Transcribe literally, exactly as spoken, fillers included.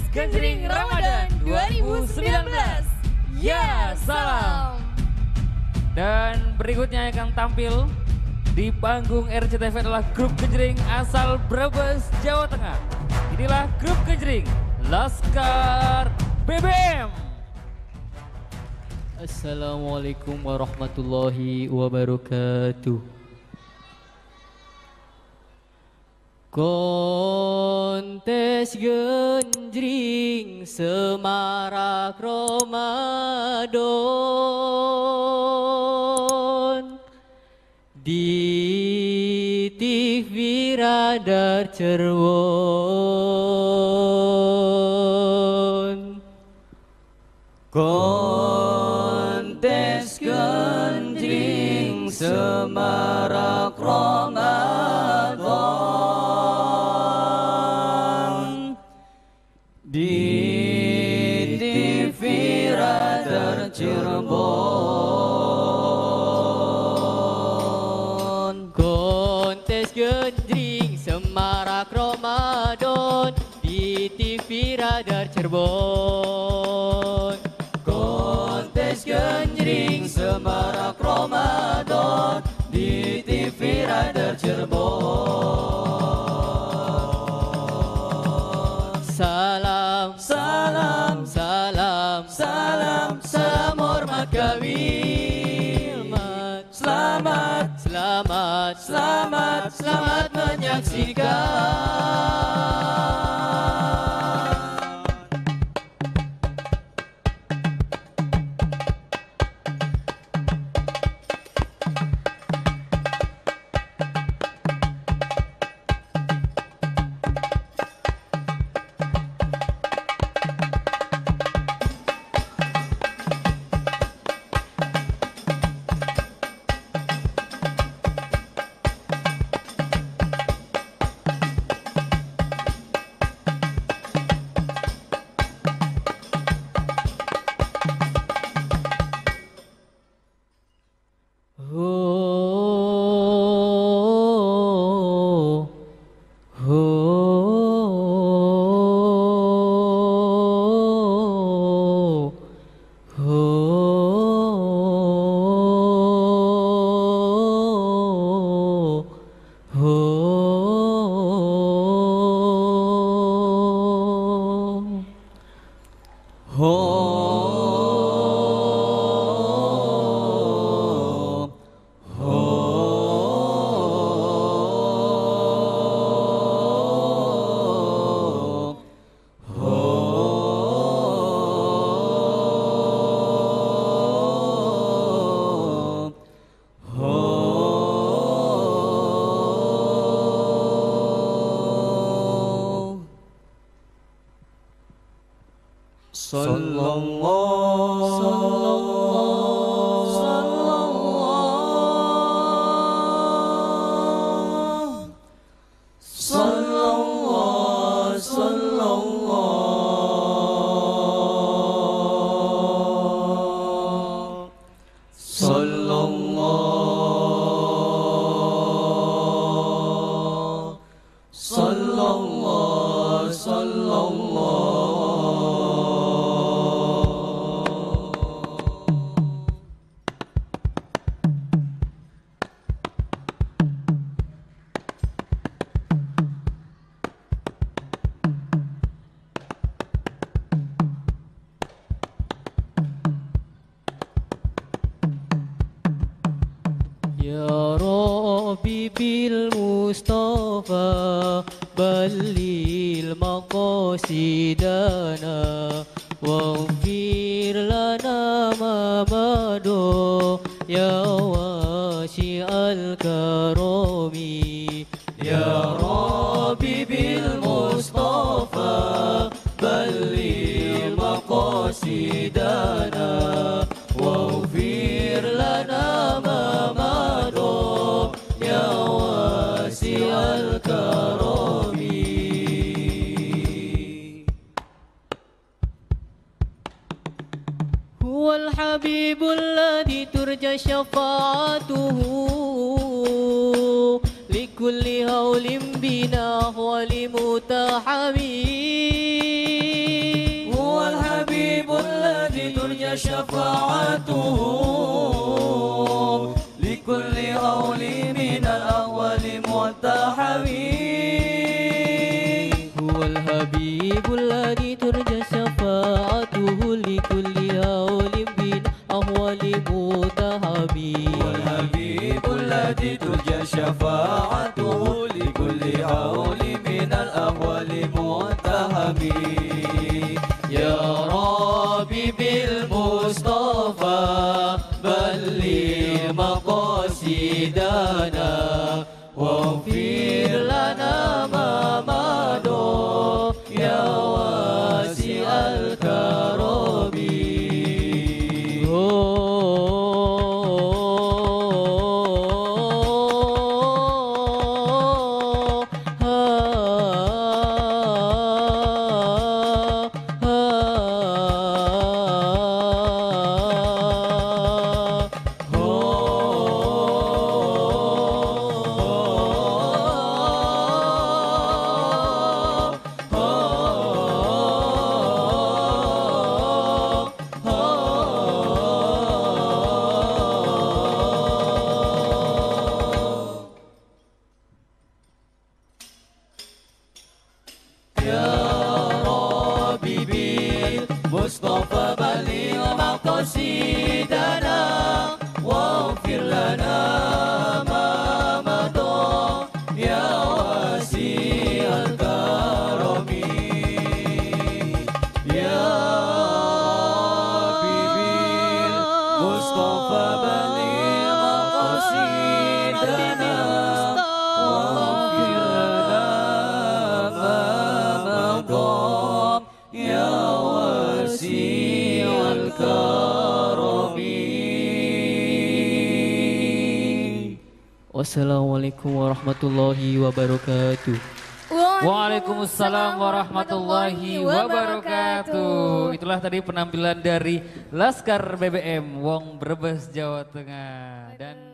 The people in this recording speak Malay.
Genjring Ramadan dua ribu sembilan belas. Ya salam. Dan berikutnya akan tampil di panggung R C T V adalah grup Genjring asal Brebes, Jawa Tengah. Inilah grup Genjring Laskar B B M. Assalamualaikum warahmatullahi wabarakatuh. Kontes Genjring Semarak Ramadan di T V Radar Cirebon. Kontes Genjring Semarak Ramadan di T V Radar Cirebon. Kontes Genjring Semarak Ramadan di T V Radar Cirebon. Kontes Genjring Semarak Ramadan di T V Radar Cirebon. Salam, salam, salam, salam, salam hormat kami. Selamat, selamat, selamat, selamat menyaksikan. Ya Rabbi bil Mustafa balil maqasidana waghfir lana ma mado ya wasi'al karami. Ya Rabbi bil Mustafa balil maqasidana waghfir lana ma mado ya wasi'al karami. Huwal habibul ladzi turja syafa'atuhu likulli hawlin bina wali mutahamin. شفاعته لكل هول من الأول متحوي هو الحبيب الذي ترجى شفاعته لكل هول من أهوال متحوي هو الحبيب الذي ترجى شفاعته لكل هول من الأهوال متحوي يا ربي بالمصطفى بلغ مقاصدنا واغفر لنا ما مضى يا واسع الكرم مصطفى بلغ مقاصدنا واغفر لنا ما مضى يا واسع الكرم يا حبيبي مصطفى بلغ مقاصدنا واغفر لنا ما مضى يا Wassalamualaikum warahmatullahi wabarakatuh. Waalaikumsalam warahmatullahi wabarakatuh. Itulah tadi penampilan dari Laskar B B M Wong Brebes, Jawa Tengah. Dan